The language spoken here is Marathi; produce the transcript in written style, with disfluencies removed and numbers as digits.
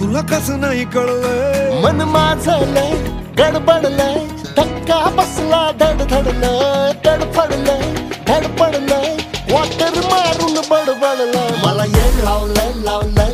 तुला कसं नाही कळलंय? मन माझं लय गडबडलंय, धक्का बसला धडधडलंय, तडफडलंय धडपडलंय, वाटर मारून बडबडलंय. मला येड लावलंय लावलंय